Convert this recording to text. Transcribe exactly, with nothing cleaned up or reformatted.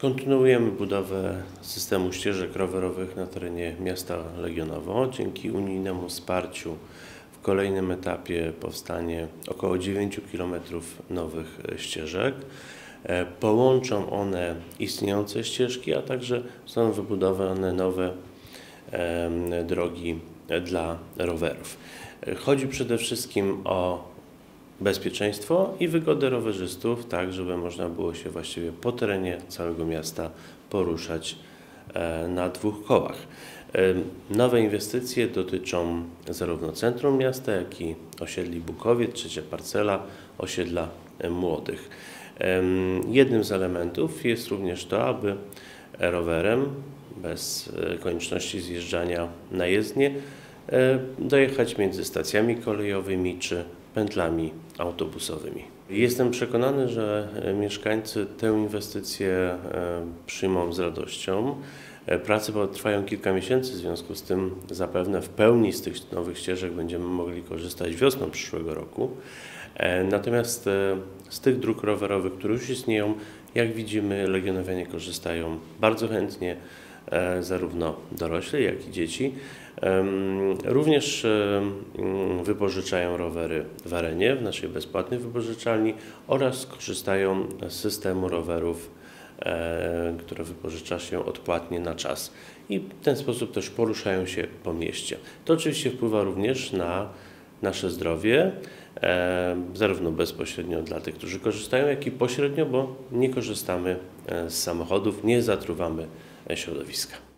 Kontynuujemy budowę systemu ścieżek rowerowych na terenie miasta Legionowo. Dzięki unijnemu wsparciu w kolejnym etapie powstanie około dziewięć kilometrów nowych ścieżek. Połączą one istniejące ścieżki, a także zostaną wybudowane nowe drogi dla rowerów. Chodzi przede wszystkim o bezpieczeństwo i wygodę rowerzystów, tak żeby można było się właściwie po terenie całego miasta poruszać na dwóch kołach. Nowe inwestycje dotyczą zarówno centrum miasta, jak i osiedli Bukowiec, trzecia parcela, osiedla Młodych. Jednym z elementów jest również to, aby rowerem, bez konieczności zjeżdżania na jezdnię, dojechać między stacjami kolejowymi czy pętlami autobusowymi. Jestem przekonany, że mieszkańcy tę inwestycję przyjmą z radością. Prace trwają kilka miesięcy, w związku z tym zapewne w pełni z tych nowych ścieżek będziemy mogli korzystać wiosną przyszłego roku. Natomiast z tych dróg rowerowych, które już istnieją, jak widzimy, legionowianie korzystają bardzo chętnie, zarówno dorośli, jak i dzieci. Również wypożyczają rowery w Arenie, w naszej bezpłatnej wypożyczalni, oraz korzystają z systemu rowerów, które wypożycza się odpłatnie na czas. I w ten sposób też poruszają się po mieście. To oczywiście wpływa również na nasze zdrowie, zarówno bezpośrednio dla tych, którzy korzystają, jak i pośrednio, bo nie korzystamy z samochodów, nie zatruwamy środowiska.